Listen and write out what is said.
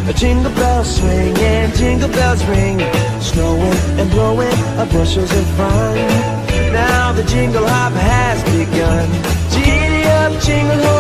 Jingle bells swing and jingle bells ring, snowing and blowing bushels of fun. Now the jingle hop has begun. Giddy up, jingle hop.